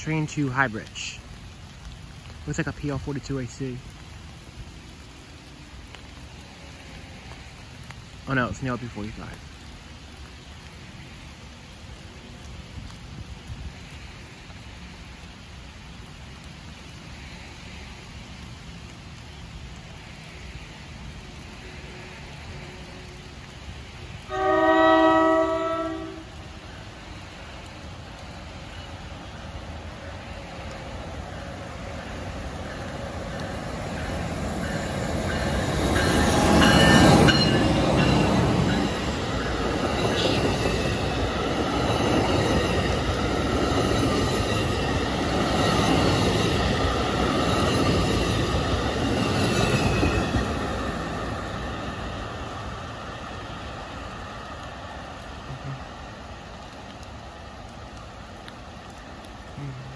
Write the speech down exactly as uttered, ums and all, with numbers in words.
Train to High Bridge. Looks like a P L forty-two A C. Oh no, it's an L P forty-five. Mm-hmm.